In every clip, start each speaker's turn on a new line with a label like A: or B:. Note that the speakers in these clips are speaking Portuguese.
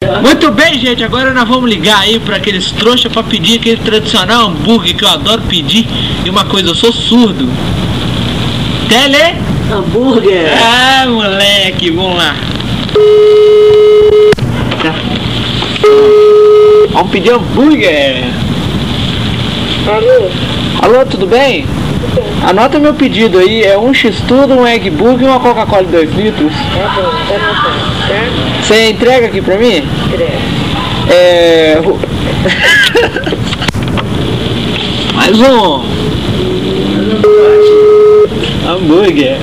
A: Muito bem, gente, agora nós vamos ligar aí para aqueles trouxas para pedir aquele tradicional hambúrguer que eu adoro pedir. E uma coisa, eu sou surdo. Tele?
B: Hambúrguer.
A: Ah, moleque, vamos lá. Vamos pedir hambúrguer.
B: Alô?
A: Alô, tudo bem? Anota meu pedido aí, é um x-tudo, um egg burger e uma Coca-Cola de 2 litros.
B: Tá bom, tá anotando, tá?
A: Você entrega aqui pra mim?
B: Direto.
A: Mais um. Hambúrguer.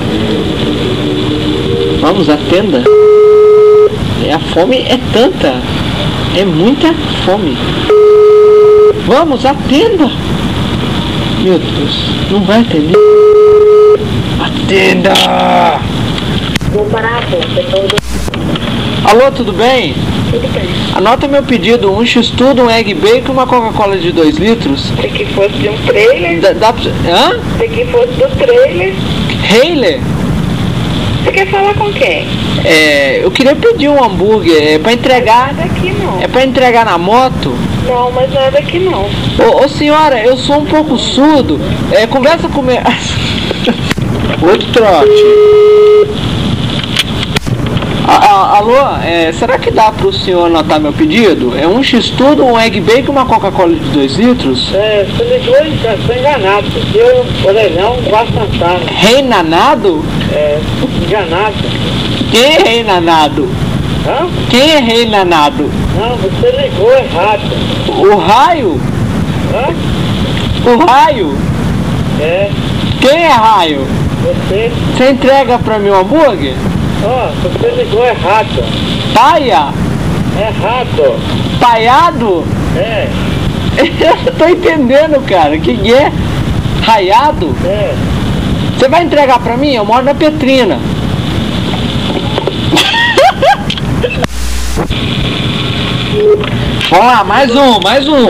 A: Vamos, atenda. A fome é tanta. É muita fome. Vamos, atenda. Meu Deus, não vai atender. Atenda!
B: Vou parar, pô.
A: Alô, tudo bem?
B: Tudo bem.
A: Anota meu pedido, um x-tudo, um egg bacon e uma Coca-Cola de 2 litros.
B: Se que fosse de um trailer.
A: Dá pra... Hã?
B: Se que fosse do trailer.
A: Heiler?
B: Você quer falar com quem?
A: Eu queria pedir um hambúrguer, pra entregar...
B: Nada aqui não.
A: É pra entregar na moto?
B: Não, mas nada aqui não.
A: Ô senhora, eu sou um pouco surdo. Conversa comigo. Outro trote. Alô, será que dá pro senhor anotar meu pedido? É um x-tudo, um egg bacon e uma Coca-Cola de 2 litros?
B: Você ligou e tá enganado. Eu falei, não, gosto cantando.
A: Reinanado?
B: Enganado.
A: Quem é reinanado?
B: Hã?
A: Quem é reinanado?
B: Não, você ligou errado.
A: O raio?
B: Hã?
A: O raio? Quem é raio?
B: Você.
A: Você entrega pra mim o hambúrguer?
B: Você ligou errado.
A: Paia?
B: Errado.
A: Paiado? Eu tô entendendo, cara. Que é? Raiado? Você vai entregar pra mim? Eu moro na Petrina. Vamos lá, mais um.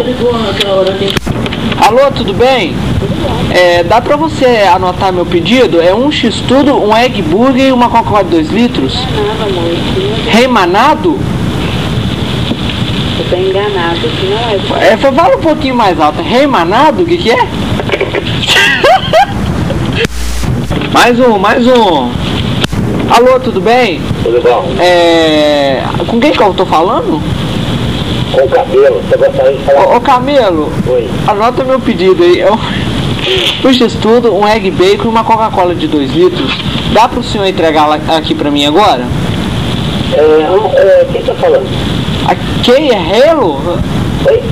A: Alô, tudo bem? Dá pra você anotar meu pedido? É um x-tudo, um egg burger e uma Coca-Cola de 2 litros?
B: Não, amor.
A: Reimanado?
B: Você tá enganado. Não é.
A: Fala um pouquinho mais alto. Reimanado? O que é? Mais um. Alô, tudo bem?
C: Tudo bom?
A: Com quem que eu tô falando?
C: Com o Camelo, você gostaria de falar?
A: Ô Camelo,
C: Oi.
A: anota meu pedido aí. Um x-tudo, um egg bacon e uma Coca-Cola de 2 litros. Dá pro senhor entregar aqui pra mim agora?
C: Quem tá falando?
A: Quem é Relo?
C: Oi?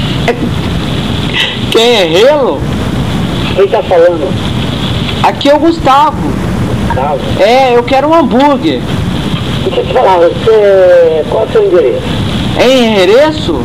A: Quem é Relo?
C: Quem tá falando?
A: Aqui é o Gustavo.
C: Gustavo?
A: Eu quero um hambúrguer.
C: Deixa eu te falar, qual é o seu endereço?
A: É endereço?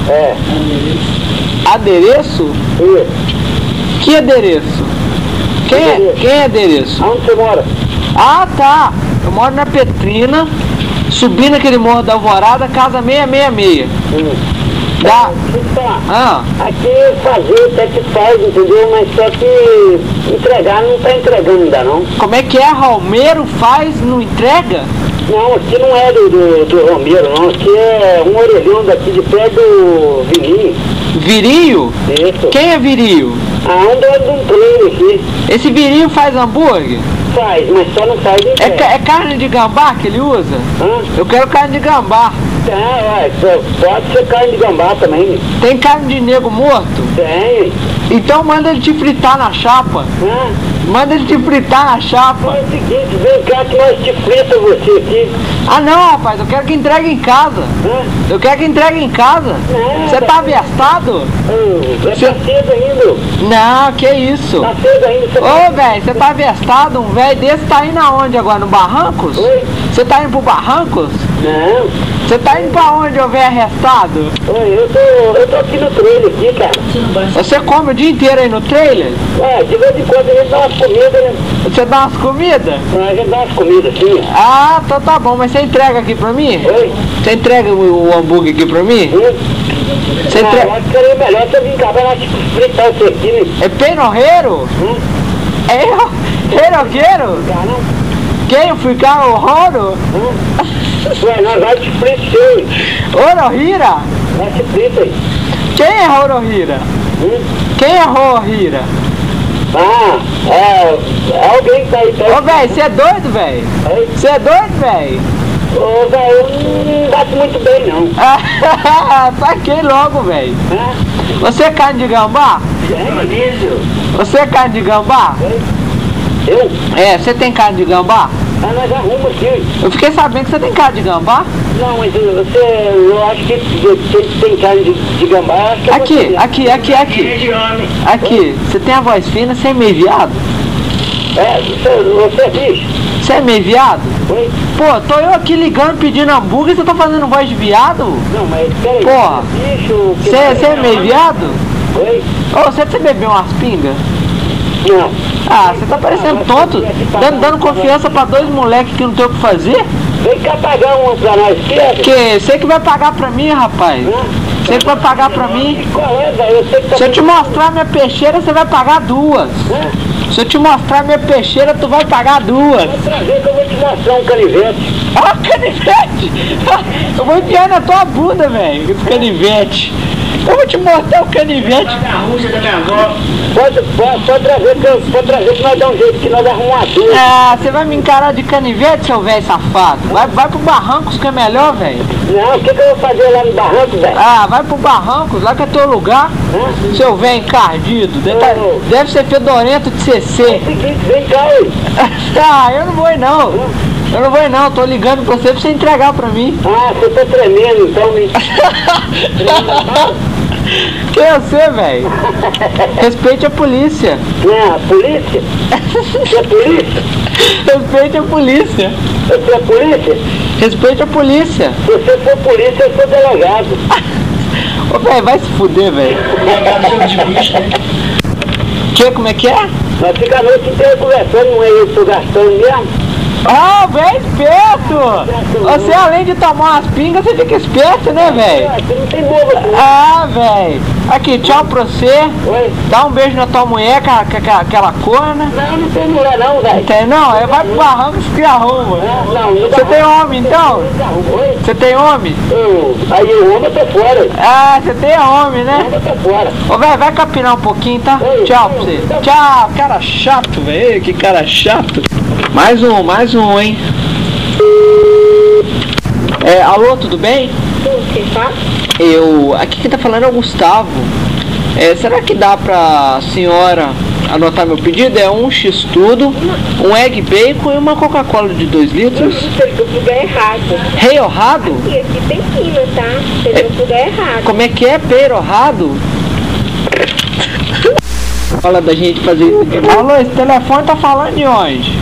A: Adereço?
C: Isso.
A: Que adereço? Quem é adereço?
C: Aonde você mora?
A: Ah, tá. Eu moro na Petrina, subindo aquele morro da Alvorada, casa 666. Dá.
C: Deixa eu te falar.
A: Aqui
C: fazer até que faz, entendeu? Mas só que entregar não tá entregando ainda não.
A: Como é que é? Romero faz, não entrega?
C: Não, aqui não é do Romero não, aqui é um orelhão daqui de pé do Vininho.
A: Virio?
C: Isso.
A: Quem é Virio?
C: Um dono de um trem aqui.
A: Esse Virio faz hambúrguer?
C: Faz, mas só não faz entrega.
A: É carne de gambá que ele usa? Eu quero carne de gambá.
C: Pode ser carne de gambá também.
A: Tem carne de nego morto?
C: Tem.
A: Então manda ele te fritar na chapa. Manda ele te fritar na chapa.
C: É o seguinte, vem cá que nós te frita você aqui.
A: Ah não, rapaz, eu quero que entregue em casa. Eu quero que entregue em casa. Você tá avestado?
C: Tá cedo ainda.
A: Não, que isso?
C: Tá cedo ainda.
A: Ô, velho, você tá avestado? Um velho desse tá indo aonde agora? No Barrancos?
C: Oi?
A: Você tá indo pro Barrancos?
C: Não.
A: Você tá indo pra onde eu venho arrestado?
C: Oi, eu tô aqui no trailer aqui, cara.
A: Você come o dia inteiro aí no trailer?
C: De vez em quando a gente dá umas comidas, né?
A: Você dá umas comidas?
C: A gente dá umas comidas, sim.
A: Ah, então tá bom, mas você entrega aqui pra mim?
C: Oi?
A: Você entrega o hambúrguer aqui pra mim? Você entrega...
C: Eu acho que seria melhor você vir cá pra nós fritar isso aqui, né?
A: É penorreiro? É reroqueiro?
C: Não?
A: Quem ficar o roro?
C: Ué, nós vamos te prender.
A: Orohira?
C: Nós te prender.
A: Quem é Orohira? Quem é Orohira?
C: Ah, é alguém que tá aí perto.
A: Ô, velho, você é doido, velho? Você é doido, velho?
C: Ô, velho, eu não bato muito bem, não.
A: Saquei logo, velho. Você é carne de gambá? Você é carne de gambá?
C: Eu?
A: É, você tem carne de gambá?
C: Ah, nós arrumamos aqui.
A: Eu fiquei sabendo que você tem carne de gambá.
C: Não, mas eu acho que tem carne de gambá.
A: Aqui. Aqui, você tem a voz fina, você é meio viado?
C: É, você é bicho?
A: Você é meio viado?
C: Oi?
A: Pô, tô eu aqui ligando pedindo hambúrguer e você tá fazendo voz de viado?
C: Não, mas peraí.
A: Porra,
C: Bicho...
A: você é meio viado?
C: Oi?
A: Ô, você bebeu umas pingas?
C: Não.
A: Ah, você tá parecendo tonto, dando confiança pra dois moleques que não tem o que fazer?
C: Vem cá pagar uma pra nós, esquerda.
A: Que você que vai pagar pra mim, rapaz. Você que vai pagar pra mim.
C: Qual é, velho? Eu sei que tá...
A: Se eu te mostrar minha peixeira, você vai pagar duas. Se eu te mostrar minha peixeira, tu vai pagar duas.
C: Outra vez que eu vou te mostrar um canivete.
A: Ah, canivete! Eu vou enfiar na tua bunda, velho, esse canivete. Eu vou te mostrar o canivete.
C: Pode trazer que nós dá um jeito, que nós arrumamos uma dor.
A: Ah, você vai me encarar de canivete, seu velho safado? Vai pro Barrancos que é melhor, velho.
C: Não, o que eu vou fazer lá no barranco, velho?
A: Ah, vai pro Barrancos, lá que é teu lugar. Seu velho encardido, deve ser fedorento de CC.
C: É o seguinte, vem cá, oi.
A: Ah, eu não vou ir não. Eu não vou ir não, tô ligando pra você entregar pra mim.
C: Ah, você tá tremendo, então, né?
A: Quem é você, velho? Respeite a polícia.
C: Não, a polícia? Você é polícia?
A: Respeite a polícia.
C: Você é polícia?
A: Respeite a polícia.
C: Se você for polícia, eu sou delegado.
A: Ô, velho, vai se fuder, velho. Como é que é?
C: Nós ficamos a noite inteira conversando, não é eu que tô gastando mesmo?
A: Ah, velho, esperto! Você, além de tomar umas pingas, você fica esperto, né, velho?
C: Você não tem bobo aqui.
A: Ah, velho. Aqui, tchau pra você.
C: Oi?
A: Dá um beijo na tua mulher, aquela corna.
C: Não, não tem mulher não, velho.
A: Tem não? Vai pro Barranco que arruma.
C: Não.
A: Você tem homem, então?
C: Oi?
A: Você tem homem?
C: Aí o homem tá fora.
A: Ah, você tem homem, né?
C: O homem tá fora.
A: Ô, velho, vai capinar um pouquinho, tá?
C: Ei,
A: Tchau pra você. Tchau, cara chato, velho. Que cara chato. Mais um, hein? Alô, tudo bem?
D: Quem fala?
A: Aqui quem tá falando é o Gustavo. Será que dá pra senhora anotar meu pedido? É um X-tudo, um egg bacon e uma Coca-Cola de 2 litros.
D: Você ligou pro lugar errado.
A: Reorrado?
D: Aqui tem quina, tá? Você ligou pro lugar errado.
A: Como é que é? Perorrado? Fala da gente fazer isso. Alô, esse telefone tá falando de onde?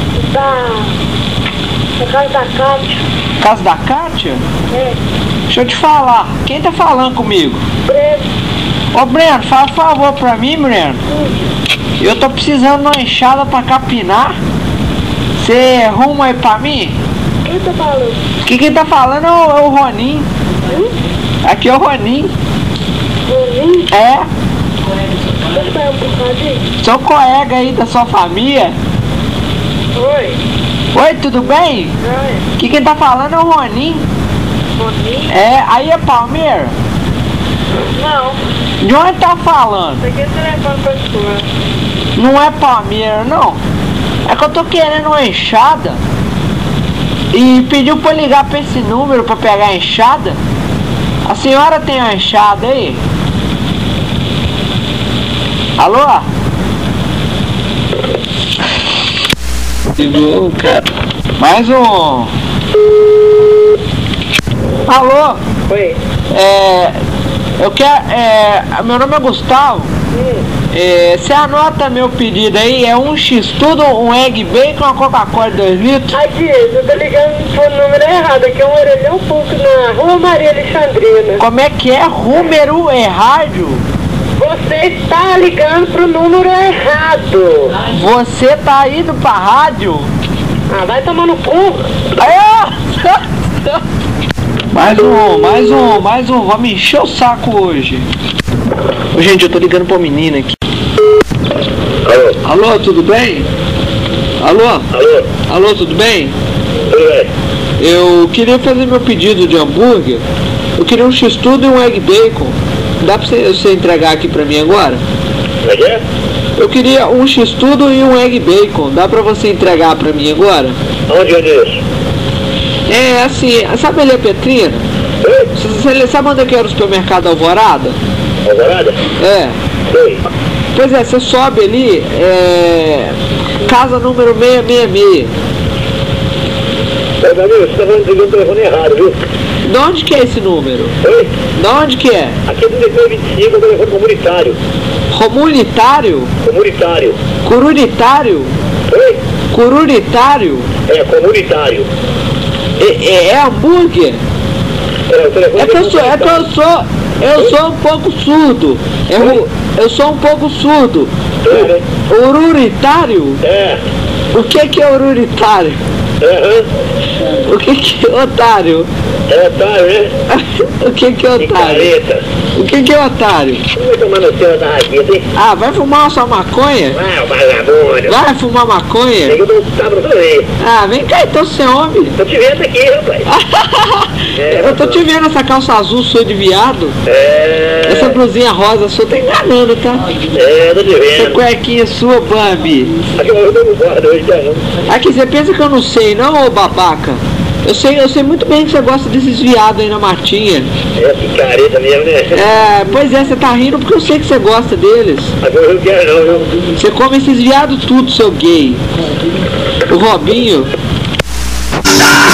D: Da casa da Cátia.
A: Casa da Kátia?
D: É.
A: Deixa eu te falar, quem tá falando comigo?
D: Breno.
A: Ô Breno, faz um favor pra mim, Breno. Eu tô precisando de uma enxada pra capinar. Você arruma aí pra mim?
D: Quem tá falando?
A: Quem tá falando é o Roninho. Aqui é o Roninho.
D: Roninho?
A: É,
D: Você tá um bocadinho?
A: sou colega aí da sua família.
D: Oi.
A: Oi, tudo bem?
D: Oi.
A: Quem tá falando é o Roninho.
D: Roninho?
A: Aí é Palmeira?
D: Não.
A: De onde tá falando?
D: Isso aqui é telefone pra sua.
A: Não é Palmeira, não. É que eu tô querendo uma enxada. E pediu pra eu ligar pra esse número pra pegar a enxada. A senhora tem uma enxada aí? Alô? Ligou, cara. Mais um. Alô?
D: Oi.
A: Eu quero. Meu nome é Gustavo. Você anota meu pedido aí, é um X-tudo, um egg bacon, uma Coca-Cola de 2 litros.
D: Aqui, eu tô ligando pro número errado. Aqui é um orelhão pouco na Rua Maria Alexandrina.
A: Como é que é? Número errado?
D: Você está ligando pro número errado.
A: Você tá indo pra rádio?
D: Ah, vai tomar no cu.
A: Mais um, vamos encher o saco hoje. Ô, gente, eu tô ligando pra menina aqui. Alô, tudo bem? Alô, tudo bem?
C: Tudo bem.
A: eu queria fazer meu pedido de hambúrguer. Eu queria um x-tudo e um egg bacon. Dá pra você entregar aqui pra mim agora?
C: Como é que é?
A: Eu queria um x-tudo e um egg bacon. Dá pra você entregar pra mim agora?
C: Onde é isso?
A: É assim, sabe ali a Petrina? Você sabe onde é que era o supermercado Alvorada?
C: Alvorada?
A: É.
C: Sei.
A: Pois é, você sobe ali, casa número 666.
C: Meu amigo, você tá falando o telefone errado, viu?
A: De onde que é esse número?
C: Oi?
A: De onde que é?
C: Aqui é do DP25, é o telefone comunitário.
A: Comunitário?
C: Comunitário.
A: Cururitário?
C: Oi?
A: Cururitário?
C: É, comunitário.
A: É hambúrguer?
C: É, o telefone
A: Eu sou um pouco surdo. Eu sou um pouco surdo. Ururitário?
C: É.
A: O que é ururitário? O que é otário?
C: É otário, né?
A: O que é otário?
C: Picareta.
A: O que é otário?
C: Não vai tomar no céu da rabita, hein?
A: Ah, vai fumar uma sua maconha?
C: Vai, o vagabundo.
A: Vai fumar maconha?
C: Tem que eu dou um tapa pra você.
A: Ah, vem cá então, você é homem.
C: Tô te vendo aqui, rapaz.
A: Eu tô te vendo essa calça azul sua de viado. Essa blusinha rosa sua tá enganando, tá?
C: Tô te
A: Essa
C: vendo.
A: cuequinha sua, Bambi.
C: Aqui eu tô no guarda hoje, já não.
A: Aqui, você pensa que eu não sei não, ô babaca? Eu sei muito bem que você gosta desses viados aí na matinha.
C: É picareta mesmo, né?
A: Pois é, você tá rindo porque eu sei que você gosta deles.
C: Agora eu não quero não, viu?
A: Você come esses viados tudo, seu gay. O Robinho.